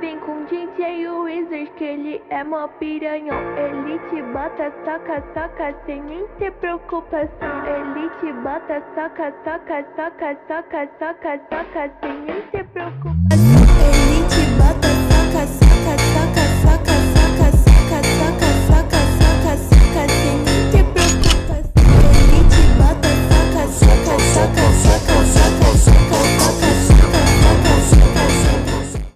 Vem com DJ Wizard que ele é mó piranhão. Ele te bota, soca, soca, sem nem ter preocupação. Ele te bota, soca, soca, soca, soca, soca, soca, sem nem ter preocupação.